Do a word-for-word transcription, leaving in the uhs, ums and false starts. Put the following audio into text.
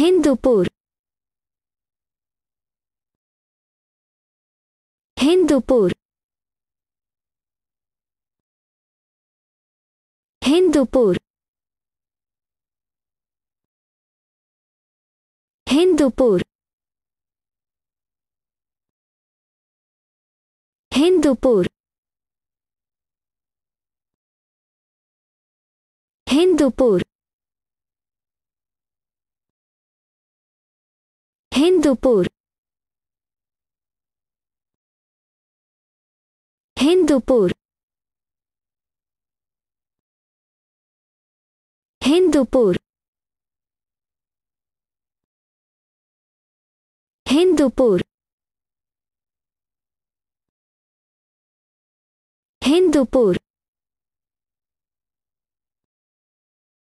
Hindupur, Hindupur, Hindupur, Hindupur, Hindupur, Hindupur, Hindupur, Hindupur, Hindupur, Hindupur, Hindupur,